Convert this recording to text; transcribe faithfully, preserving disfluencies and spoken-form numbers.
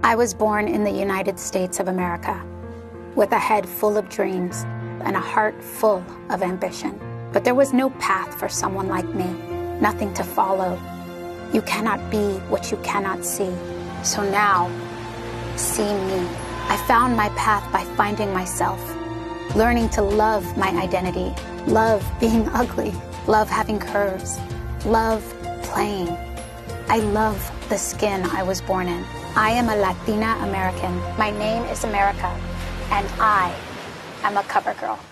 I was born in the United States of America with a head full of dreams and a heart full of ambition. But there was no path for someone like me, nothing to follow. You cannot be what you cannot see. So now, see me. I found my path by finding myself, learning to love my identity, love being ugly, love having curves, love playing. I love the skin I was born in. I am a Latina American. My name is America, and I am a cover girl.